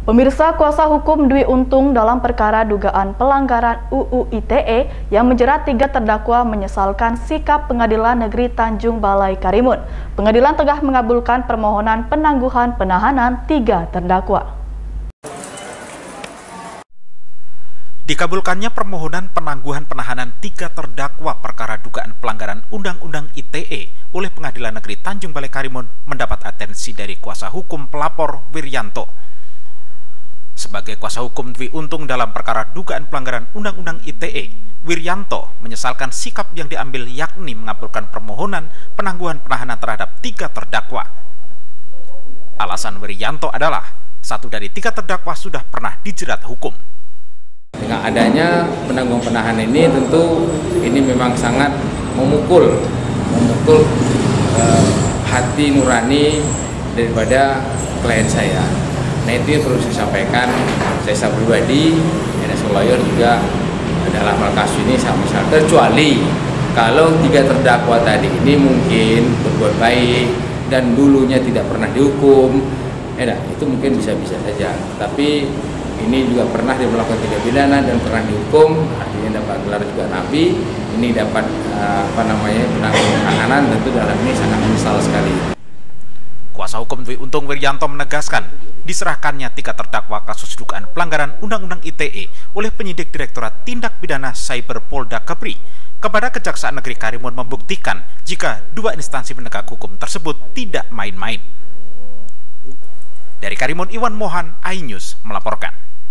Pemirsa, kuasa hukum Dwi Untung dalam perkara dugaan pelanggaran UU ITE yang menjerat 3 terdakwa menyesalkan sikap Pengadilan Negeri Tanjung Balai Karimun. Pengadilan tengah mengabulkan permohonan penangguhan penahanan 3 terdakwa. Dikabulkannya permohonan penangguhan penahanan 3 terdakwa perkara dugaan pelanggaran Undang-Undang ITE oleh Pengadilan Negeri Tanjung Balai Karimun mendapat atensi dari kuasa hukum pelapor Wiryanto. Sebagai kuasa hukum Dwi Untung dalam perkara dugaan pelanggaran Undang-Undang ITE, Wiryanto menyesalkan sikap yang diambil yakni mengabulkan permohonan penangguhan penahanan terhadap 3 terdakwa. Alasan Wiryanto adalah 1 dari 3 terdakwa sudah pernah dijerat hukum. Dengan adanya penangguhan penahanan ini tentu ini memang sangat memukul hati nurani daripada klien saya. Nah, itu yang perlu saya sampaikan. Saya pribadi, as a lawyer juga dalam hal kasus ini saya misal, kecuali kalau 3 terdakwa tadi ini mungkin berbuat baik dan dulunya tidak pernah dihukum, itu mungkin bisa-bisa saja. Tapi ini juga pernah dia melakukan tindak pidana dan pernah dihukum, artinya dapat gelar juga nabi. Ini dapat penangguhan penahanan, tentu dalam ini sangat menyesal sekali. Kuasa hukum Dwi Untung Wiryanto menegaskan, diserahkannya 3 terdakwa kasus dugaan pelanggaran Undang-Undang ITE oleh penyidik Direktorat Tindak Pidana Cyber Polda Kepri kepada Kejaksaan Negeri Karimun membuktikan jika 2 instansi penegak hukum tersebut tidak main-main. Dari Karimun, Iwan Mohan, iNews melaporkan.